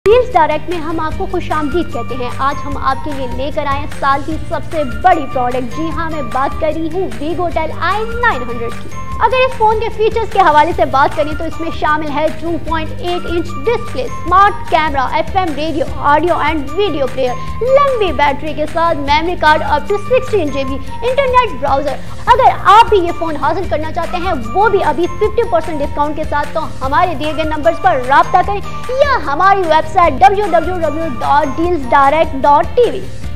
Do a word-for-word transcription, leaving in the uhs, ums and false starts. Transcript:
Deals direct में हम आपको खुशामदीद कहते हैं। आज हम आपके लिए लेकर आए साल की सबसे बड़ी प्रोडक्ट। जी हाँ, मैं बात कर रही हूँ Vego Tel I nine hundred की। अगर इस फोन के फीचर्स के हवाले से बात करें तो इसमें शामिल है two point eight inch display, smart camera, FM radio, audio and video player, लंबी बैटरी के साथ memory card up to sixteen GB, internet browser. अगर आप भी ये फोन हासिल करना चाहते हैं, वो भी अभी फिफ्टी परसेंट डिस्काउंट के साथ, तो हमारे दिए गए नंबर्स पर राब्ता करें या हमारी website W W W dot deals direct dot T we.